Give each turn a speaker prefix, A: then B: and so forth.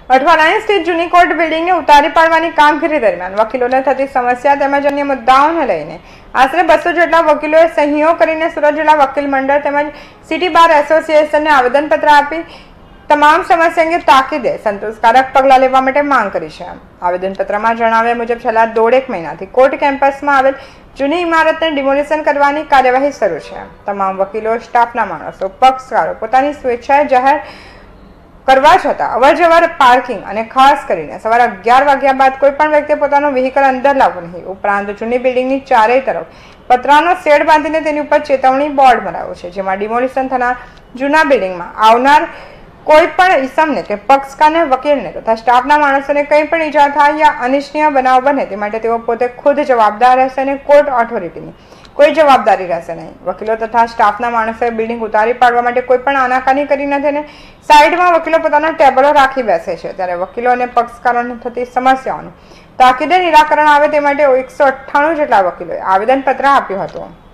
A: અઠવાલાઇન્સ સ્થિત જૂની કોર્ટ બિલ્ડિંગને ઉતારી પાડવાની કામગીરી દરમિયાન વકીલોને થતી સમસ્યા તેમજ અન્ય મુદ્દાઓને લઈને આશરે 200 જેટલા વકીલોએ સહીઓ કરીને સુરત જિલ્લા વકીલ મંડળ તેમજ સિટી બાર એસોસિએશનને આવેદનપત્ર આપી તમામ સમસ્યા અંગે તાકીદે સંતોષકારક પગલાં લેવા માટે માંગ કરી છે. આવેદનપત્રમાં જણાવ્યા મુજબ છેલ્લા 1.5 મહિનાથી કોર્ટ કેમ્પસમાં આવેલ જૂની ઇમારતને ડિમોલિશન કરવાની કાર્યવાહી શરૂ છે. તમામ વકીલો, સ્ટાફના માણસો, પક્ષકારો પોતાની સ્વેચ્છાએ જાહેર કરવા છતાં અવરજવર, પાર્કિંગ અને ખાસ કરીને સવારે 11 વાગ્યા બાદ કોઈ પણ વ્યક્તિ પોતાનું વ્હીકલ અંદર લાવવું નહીં. ઉપરાંત જૂની બિલ્ડિંગની ચારેય તરફ પતરાનો શેડ બાંધીને તેની ઉપર ચેતવણી બોર્ડ મરાવ્યું છે, જેમાં ડિમોલિશન થનાર જૂના બિલ્ડિંગમાં આવનાર કોઈ પણ ઈસમને કે પક્ષકારને, વકીલને તથા સ્ટાફના માણસોને કંઈ પણ ઈજા થાય યા અનિચ્છનીય બનાવ બને તે માટે તેઓ પોતે ખુદ જવાબદાર રહેશે અને કોર્ટ ઓથોરિટીની કોઈ જવાબદારી રહેશે નહીં. વકીલો તથા સ્ટાફના માણસોએ બિલ્ડિંગ ઉતારી પાડવા માટે કોઈ પણ આનાકાની કરી નથી અને સાઈડમાં વકીલો પોતાના ટેબલો રાખી બેસે છે. ત્યારે વકીલો અને પક્ષકારોને થતી સમસ્યાઓનું તાકીદે નિરાકરણ આવે તે માટે 198 જેટલા વકીલોએ આવેદનપત્ર આપ્યું હતું.